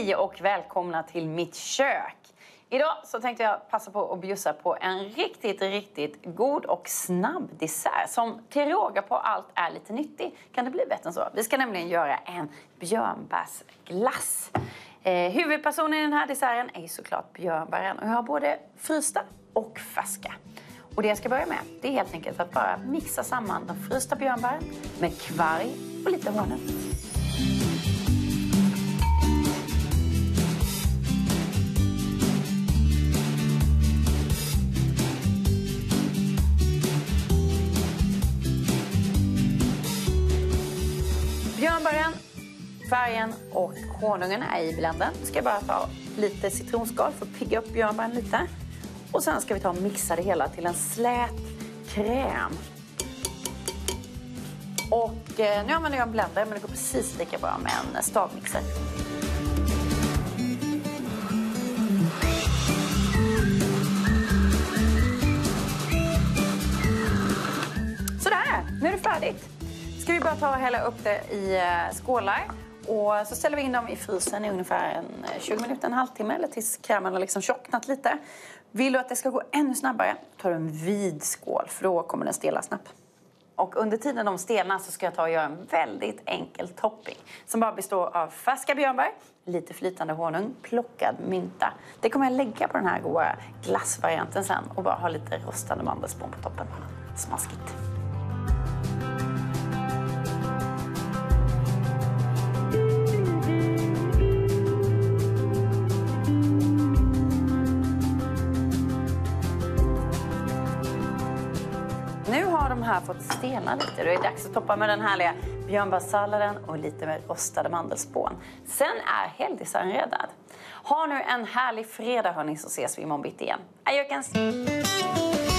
Hej och välkomna till mitt kök. Idag så tänkte jag passa på att bjussa på en riktigt god och snabb dessert som till råga på allt är lite nyttig. Kan det bli bättre än så? Vi ska nämligen göra en björnbärsglass. Huvudpersonen i den här desserten är såklart björnbären. Och jag har både frysta och färska. Och det jag ska börja med, det är helt enkelt att bara mixa samman de frysta björnbären med kvarg och lite honung. Björnbären, färgen och honungen är i blenden. Nu ska jag bara ta lite citronskal för att pigga upp björnbären lite. Och sen ska vi ta och mixa det hela till en slät kräm. Och nu använder jag en blender, men det går precis lika bra med en stavmixer. Sådär, nu är det färdigt. Ska vi bara ta och hälla upp det i skålar. Och så ställer vi in dem i frysen i ungefär 20 minuter, en halvtimme. Eller tills krämen har liksom tjocknat lite. Vill du att det ska gå ännu snabbare, tar du en vid skål. För då kommer den stela snabbt. Och under tiden de stelnar så ska jag ta och göra en väldigt enkel topping. Som bara består av färska björnbär, lite flytande honung, plockad mynta. Det kommer jag lägga på den här goda glassvarianten sen. Och bara ha lite rostade mandelspån på toppen. Smaskigt. Nu har de här fått stelna lite. Det är dags att toppa med den härliga björnbärssalladen och lite med rostade mandelspån. Sen är helgdesserten räddad. Ha nu en härlig fredag hörni, så ses vi imorgon bitti igen. Adjökens!